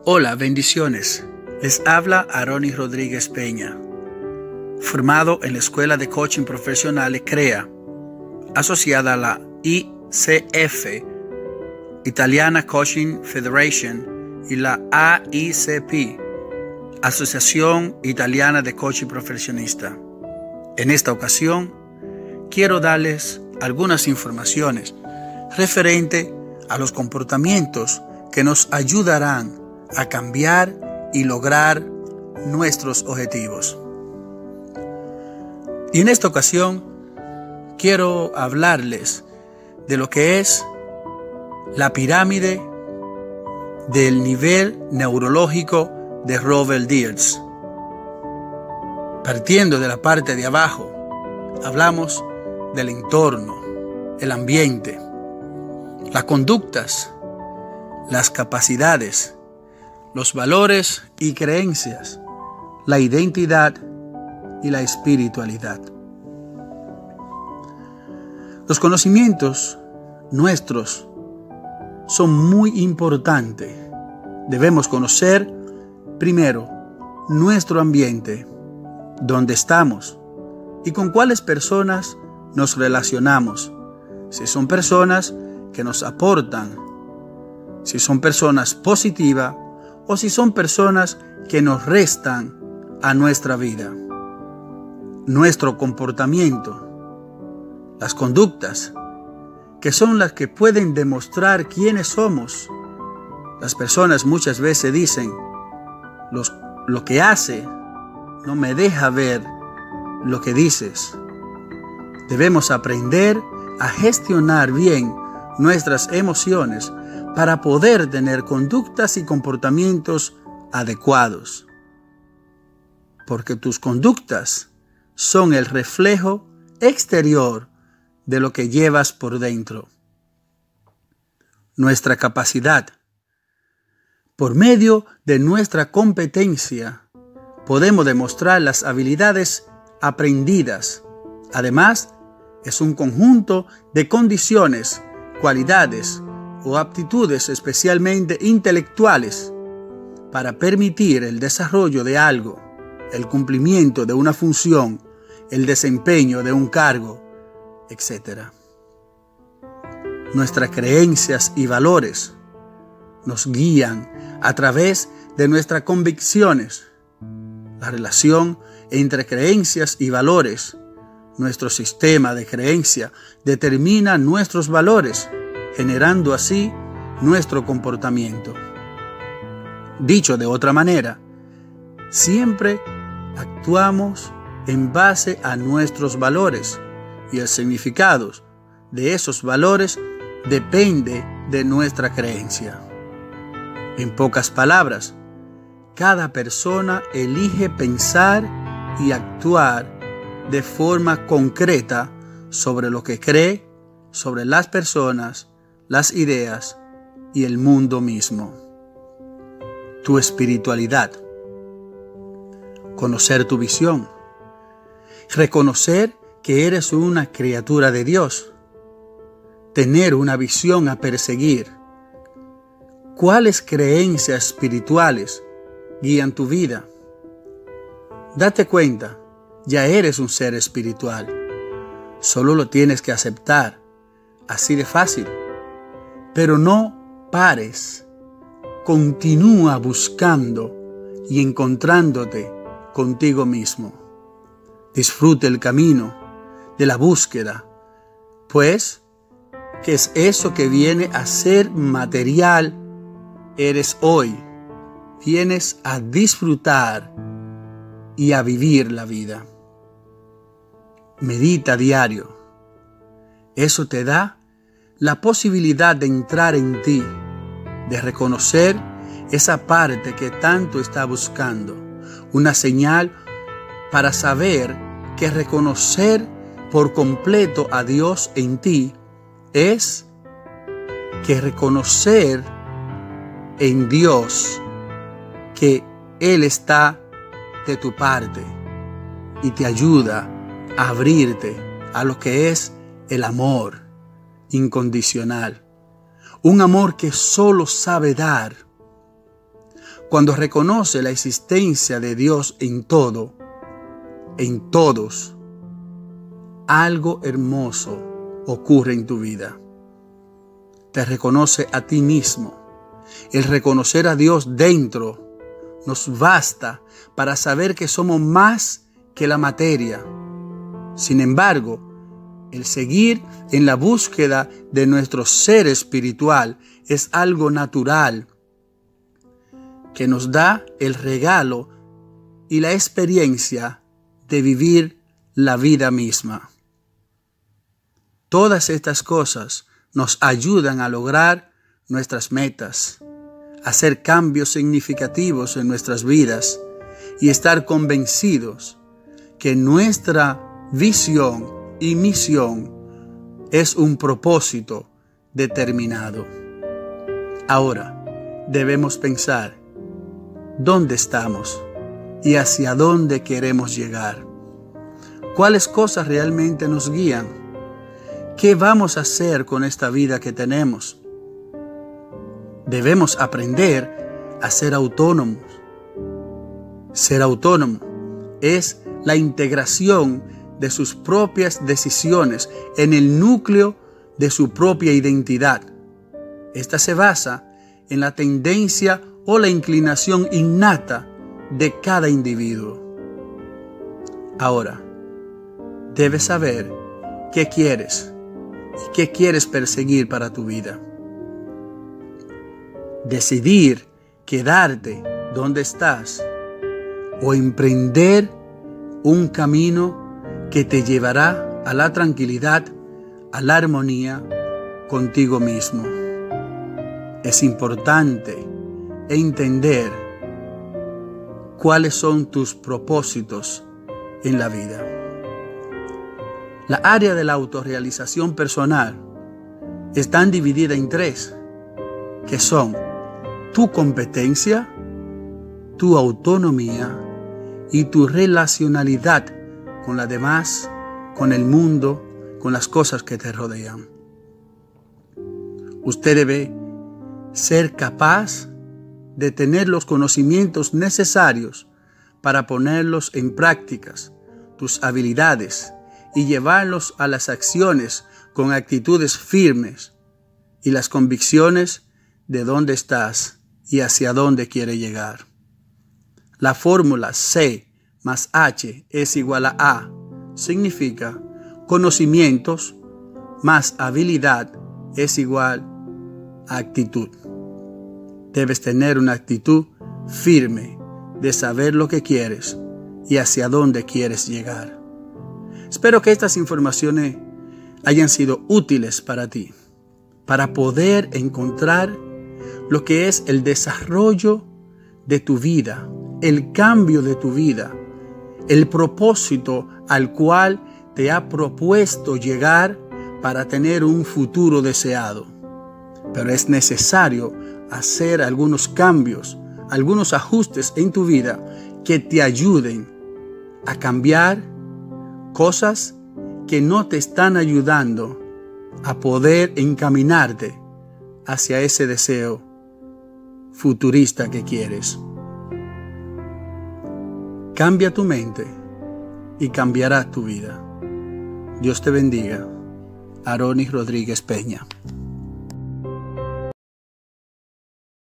Hola, bendiciones. Les habla Aroni Rodríguez Peña, formado en la Escuela de Coaching Profesional CREA, asociada a la ICF, Italiana Coaching Federation, y la AICP, Asociación Italiana de Coaching Profesionista. En esta ocasión, quiero darles algunas informaciones referente a los comportamientos que nos ayudarán a cambiar y lograr nuestros objetivos. Y en esta ocasión quiero hablarles de lo que es la pirámide del nivel neurológico de Robert Dilts. Partiendo de la parte de abajo, hablamos del entorno, el ambiente, las conductas, las capacidades, los valores y creencias, la identidad y la espiritualidad. Los conocimientos nuestros son muy importantes. Debemos conocer primero nuestro ambiente, dónde estamos y con cuáles personas nos relacionamos. Si son personas que nos aportan, si son personas positivas o si son personas que nos restan a nuestra vida. Nuestro comportamiento, las conductas, que son las que pueden demostrar quiénes somos. Las personas muchas veces dicen, lo que hace no me deja ver lo que dices. Debemos aprender a gestionar bien nuestras emociones para poder tener conductas y comportamientos adecuados. Porque tus conductas son el reflejo exterior de lo que llevas por dentro. Nuestra capacidad. Por medio de nuestra competencia, podemos demostrar las habilidades aprendidas. Además, es un conjunto de condiciones, cualidades o aptitudes especialmente intelectuales para permitir el desarrollo de algo, el cumplimiento de una función, el desempeño de un cargo, etc. Nuestras creencias y valores nos guían a través de nuestras convicciones. La relación entre creencias y valores. Nuestro sistema de creencia determina nuestros valores, generando así nuestro comportamiento. Dicho de otra manera, siempre actuamos en base a nuestros valores y el significado de esos valores depende de nuestra creencia. En pocas palabras, cada persona elige pensar y actuar de forma concreta sobre lo que cree, sobre las personas, las ideas y el mundo mismo. Tu espiritualidad. Conocer tu visión. Reconocer que eres una criatura de Dios. Tener una visión a perseguir. ¿Cuáles creencias espirituales guían tu vida? Date cuenta, ya eres un ser espiritual. Solo lo tienes que aceptar. Así de fácil. Pero no pares. Continúa buscando y encontrándote contigo mismo. Disfruta el camino de la búsqueda, pues, ¿qué es eso que viene a ser material? Eres hoy. Vienes a disfrutar y a vivir la vida. Medita diario. Eso te da la posibilidad de entrar en ti, de reconocer esa parte que tanto está buscando. Una señal para saber que reconocer por completo a Dios en ti es que reconocer en Dios que Él está de tu parte y te ayuda a abrirte a lo que es el amor incondicional. Un amor que solo sabe dar. Cuando reconoce la existencia de Dios en todo, en todos, algo hermoso ocurre en tu vida. Te reconoce a ti mismo. El reconocer a Dios dentro nos basta para saber que somos más que la materia. Sin embargo, el seguir en la búsqueda de nuestro ser espiritual es algo natural que nos da el regalo y la experiencia de vivir la vida misma. Todas estas cosas nos ayudan a lograr nuestras metas, hacer cambios significativos en nuestras vidas y estar convencidos que nuestra visión y misión es un propósito determinado. Ahora debemos pensar dónde estamos y hacia dónde queremos llegar. ¿Cuáles cosas realmente nos guían? ¿Qué vamos a hacer con esta vida que tenemos? Debemos aprender a ser autónomos. Ser autónomo es la integración de sus propias decisiones en el núcleo de su propia identidad. Esta se basa en la tendencia o la inclinación innata de cada individuo. Ahora, debes saber qué quieres y qué quieres perseguir para tu vida. Decidir quedarte donde estás o emprender un camino que te llevará a la tranquilidad, a la armonía contigo mismo. Es importante entender cuáles son tus propósitos en la vida. La área de la autorrealización personal está dividida en tres, que son tu competencia, tu autonomía y tu relacionalidad con las demás, con el mundo, con las cosas que te rodean. Usted debe ser capaz de tener los conocimientos necesarios para ponerlos en prácticas, tus habilidades, y llevarlos a las acciones con actitudes firmes y las convicciones de dónde estás y hacia dónde quieres llegar. La fórmula C más H es igual a A significa conocimientos más habilidad es igual a actitud. Debes tener una actitud firme de saber lo que quieres y hacia dónde quieres llegar. Espero que estas informaciones hayan sido útiles para ti, para poder encontrar lo que es el desarrollo de tu vida, el cambio de tu vida, el propósito al cual te ha propuesto llegar para tener un futuro deseado. Pero es necesario hacer algunos cambios, algunos ajustes en tu vida que te ayuden a cambiar cosas que no te están ayudando a poder encaminarte hacia ese deseo futurista que quieres. Cambia tu mente y cambiará tu vida. Dios te bendiga. Aronis Rodríguez Peña.